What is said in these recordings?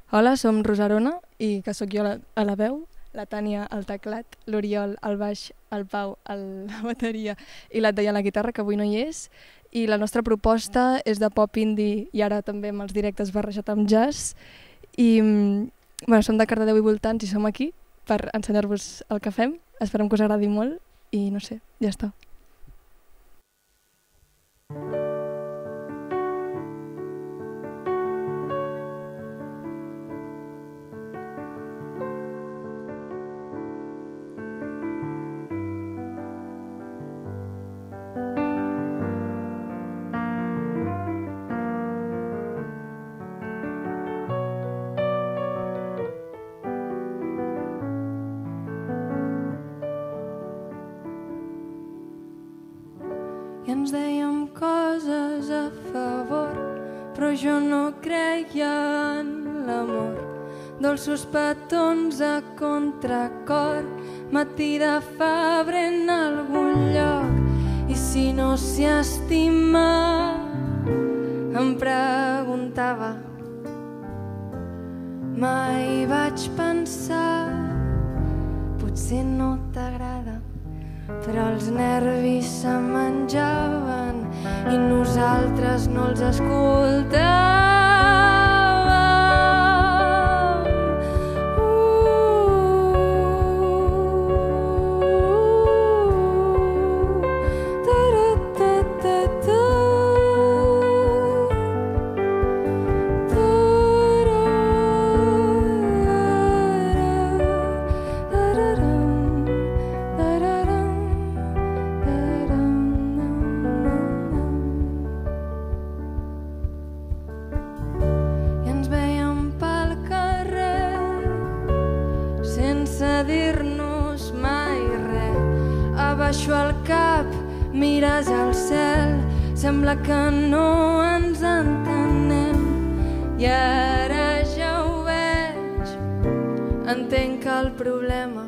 Hola, som Rosarona i que sóc jo a la veu, la Tània al teclat, l'Oriol al baix, el Pau a la bateria i l'Adrià a la guitarra, que avui no hi és. I la nostra proposta és de pop indie i ara també amb els directes barrejat amb jazz. I som de Cardedeu i voltants i som aquí per ensenyar-vos el que fem. Esperem que us agradi molt i no sé, ja està. I ens dèiem coses a favor, però jo no creia en l'amor. Dolços petons a contracor, matí de febrer en algun lloc. I si no s'hi estima, em preguntava. Mai vaig pensar, potser no t'agrada, però els nervis se menjaven i nosaltres no els escoltàvem. Dir-nos mai res. Abaixo el cap, mires al cel, sembla que no ens entenem. I ara ja ho veig, entenc que el problema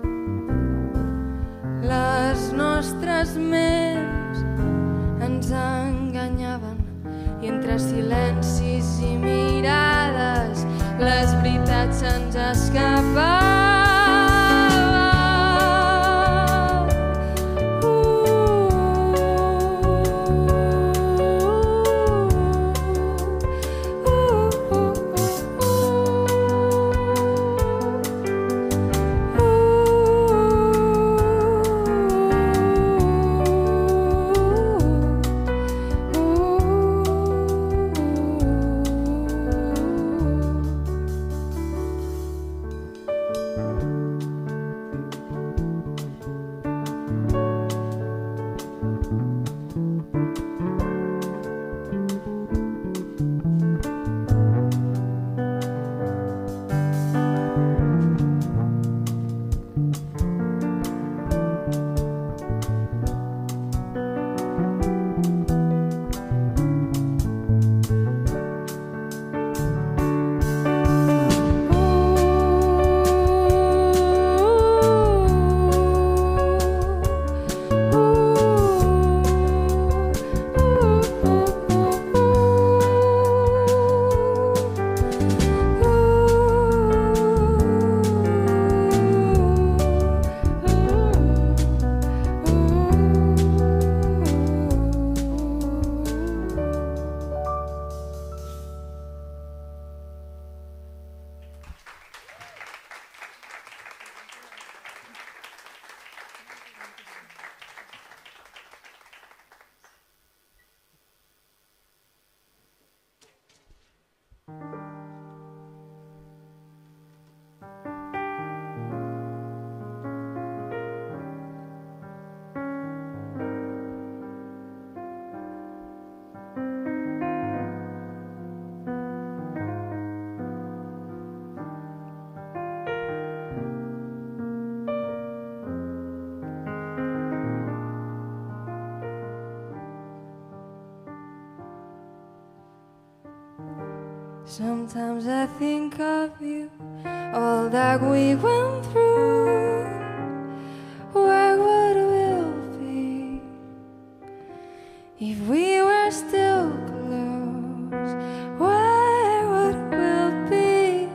les nostres ments ens enganyaven i entre silencis i mirades les veritats se'ns escapaven. Sometimes I think of you, all that we went through. Where would we be if we were still close? Where would we be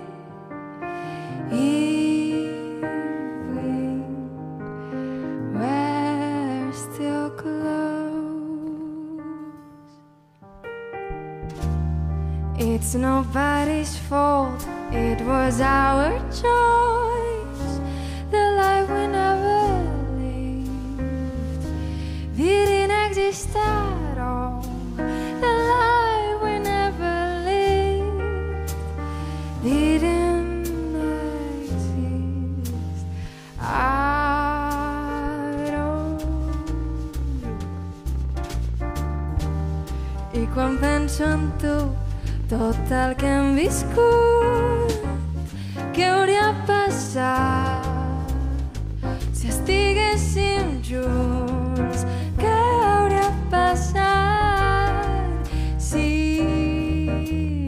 It's nobody's fault, it was our choice. The life we never lived, we didn't exist at all. The life we never lived didn't exist at all. I quan penso en tu, tot el que hem viscut, què hauria passat si estiguéssim junts? Què hauria passat si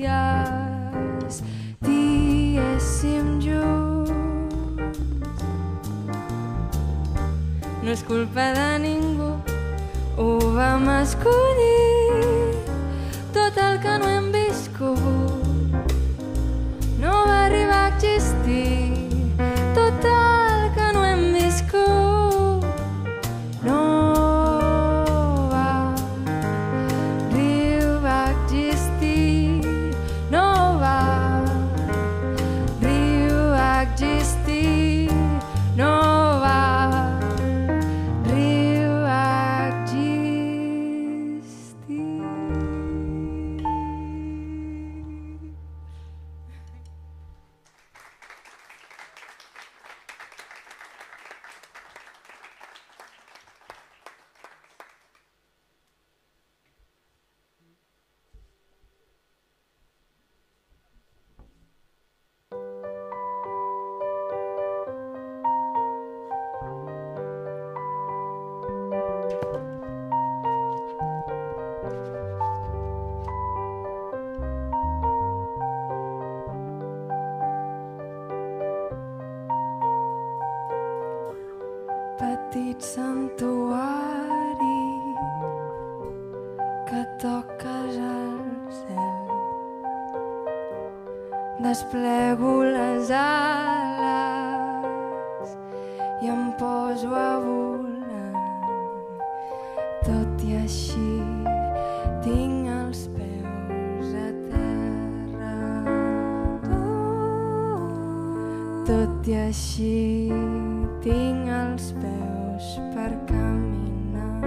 estiguéssim junts? No és culpa de ningú, ho vam escollir. Tot el que no hem viscut no va arribar a existir. Tot el que no hem viscut no va arribar a existir. No va arribar a existir. No va arribar a existir. Petit santuari que toques al cel, desplego les ales i em poso a volar. Tot i així tinc els peus a terra. Tot i així tinc els peus per caminar.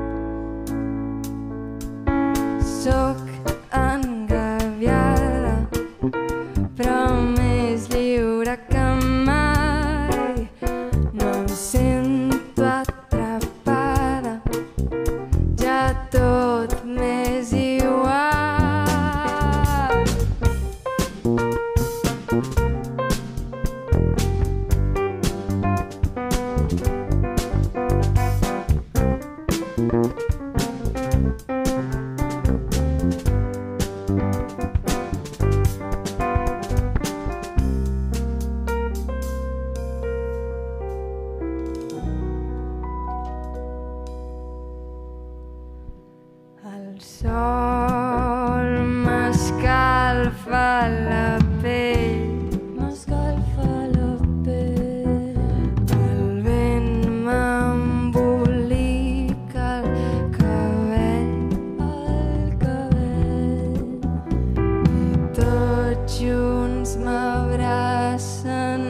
Soc engabiada, però més lliure que mai. No em sento atrapada, ja tot m'és igual. El sol m'escalfa la pell, m'escalfa la pell. El vent m'embolica el cabell, i tots junts m'abracen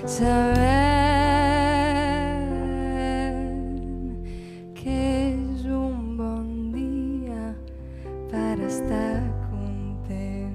sabent que és un bon dia per estar content.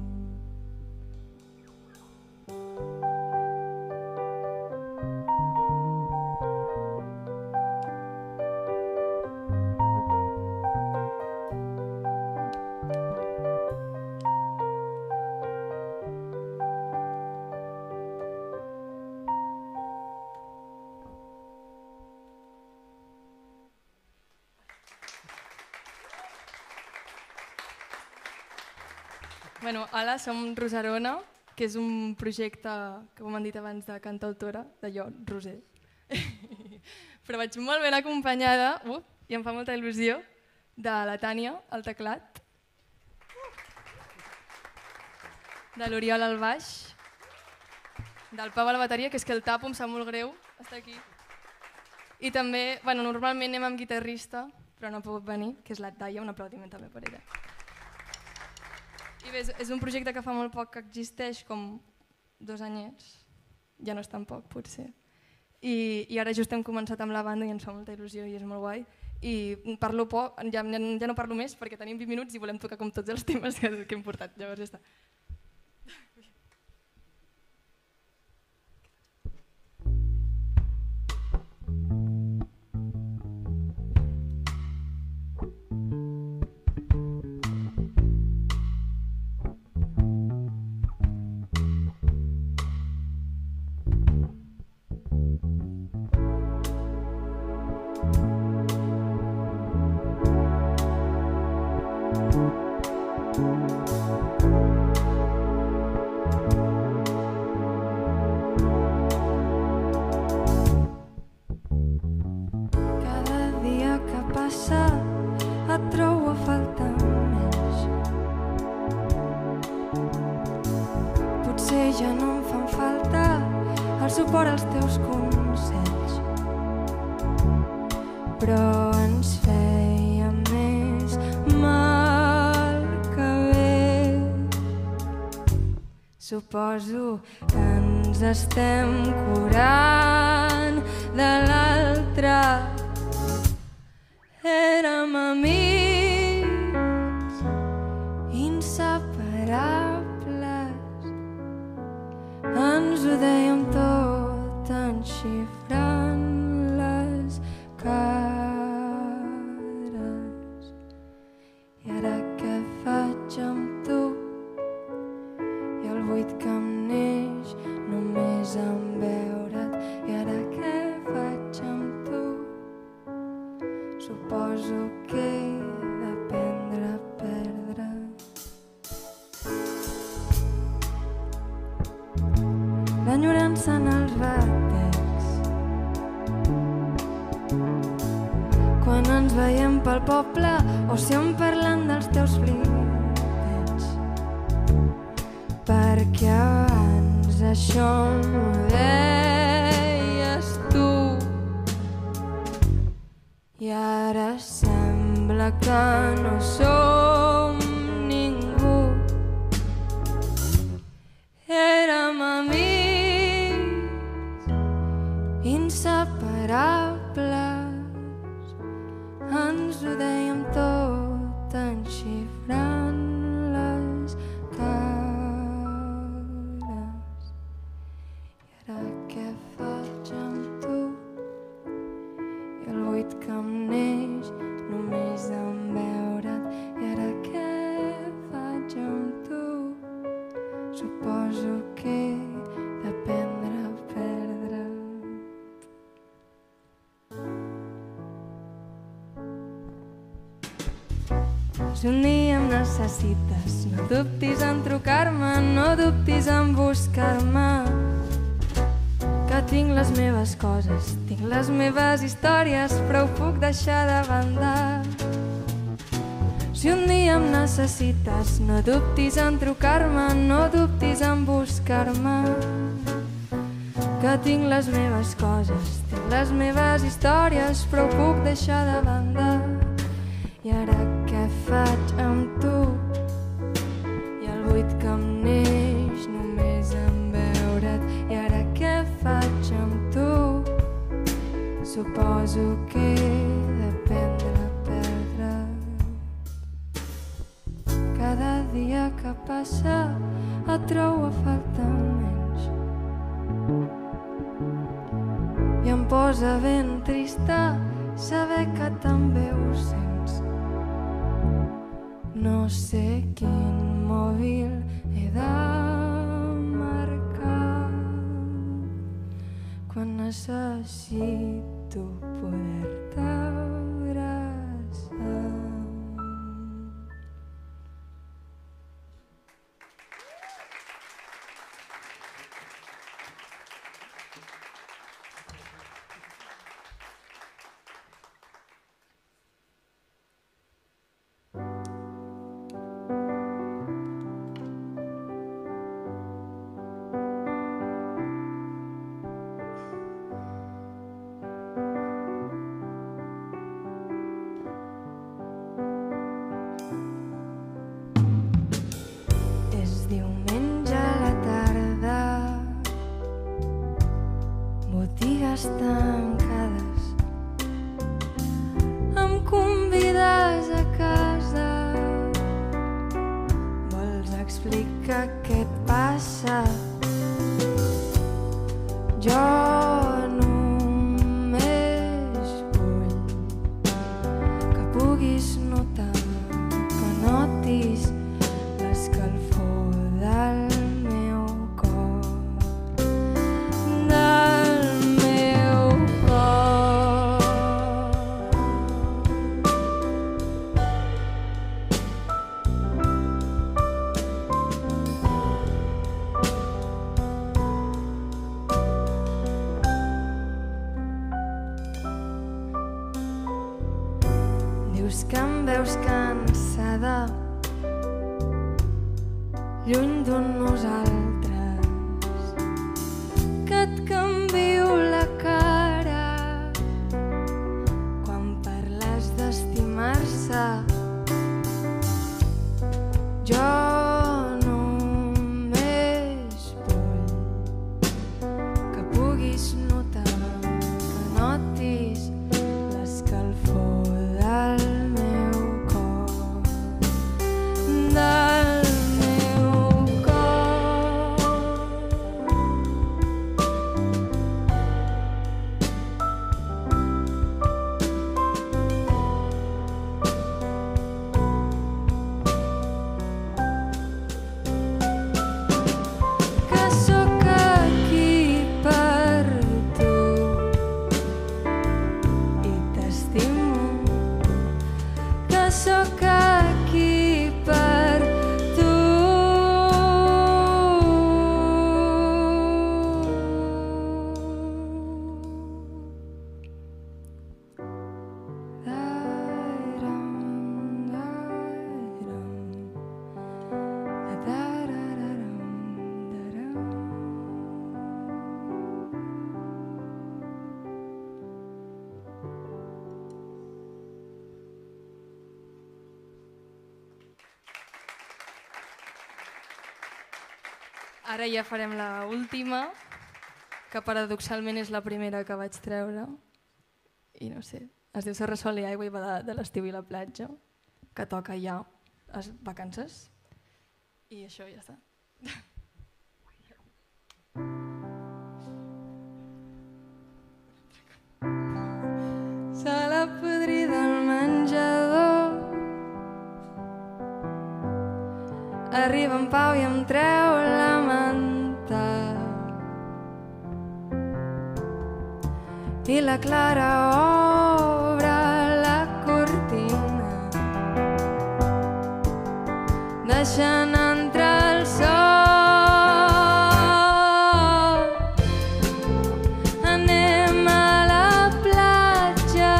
Bueno, Ala, som Rosarona, que és un projecte, que com han dit abans, de cantautora, d'allò, Roser. Però vaig molt ben acompanyada, i em fa molta il·lusió, de la Tània, al teclat, de l'Oriol al baix, del Pau a la bateria, que és que el tapo, em sap molt greu, està aquí. I també, bueno, normalment anem amb guitarrista, però no ha pogut venir, que és la Talla, un aplaudiment també per ella. I bé, és un projecte que fa molt poc que existeix, com 2 anyets, ja no és tan poc potser. I ara just hem començat amb la banda i ens fa molta il·lusió i és molt guai. I parlo poc, ja no parlo més perquè tenim 20 minuts i volem tocar com tots els temes que hem portat, llavors ja està. Suposo que ens estem curant de l'altre. Érem amics inseparables. Ens ho dèiem tot enxifrant les cares. I ara què faig amb tu? Buit que em neix només en veure't. I ara què faig amb tu? Suposo que he d'aprendre a perdre. L'enyorança en els batecs. Quan ens veiem pel poble o si em parlen dels teus flirts. Perquè abans això m'ho deies tu i ara sembla que no som ningú. Érem amics inseparables. Ens ho dèiem tot enxifrant les cares. Què faig amb tu? I el buit que em neix només en veure't. I ara què faig amb tu? Suposo que he d'aprendre a perdre. Si un dia em necessites, no dubtis en trucar-me, no dubtis en buscar-me. Que tinc les meves coses, tinc les meves històries, però ho puc deixar de banda. Si un dia em necessites, no dubtis en trucar-me, no dubtis en buscar-me. Que tinc les meves coses, tinc les meves històries, però ho puc deixar de banda. I ara què faig amb tu? I el buit que em neix només en veure't. I ara què faig amb tu? Suposo que he d'aprendre a perdre. Cada dia que passa et trobo a faltar menys i em posa ben trista saber que també ho sents. No sé quin mòbil he de marcar quan necessito poder-te abraçar. diga què et passa. Jo només vull que puguis notar, que notis l'escalfor del meu cor, del meu cor. Dius que em veus cansada, lluny d'un nosaltres, que et canvio la cara quan parles d'estimar-se. Jo només vull que puguis notar, que notis l'escalfor del meu cor, del meu cor. Que sóc aquí per tu i t'estimo, que sóc aquí per tu. Ara ja farem la última, que paradoxalment és la primera que vaig treure. I no sé, es diu Serra, Sol i Aigua i va de l'estiu i la platja, que toca ja les vacances. I això ja està. Sala podrida al menjador, arriba en Pau i em treu la manta, i la Clara obre la cortina, deixant entrar el sol. Anem a la platja,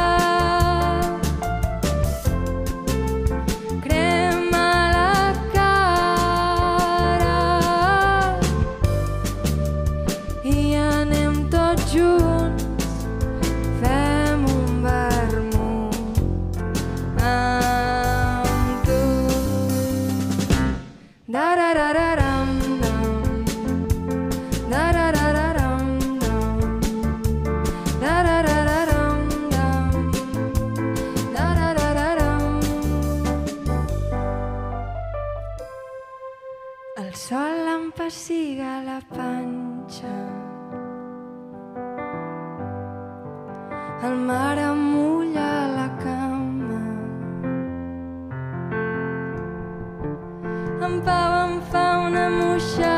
crema la cara i anem tots junts, fem un vermut amb tu. Da-da-da-da-dam, da-da-da-da-dam, da-da-da-da-dam, da-da-da-da-dam. El sol em pessiga la panxa, el mar em mulla la cama, en Pau em fa una moixada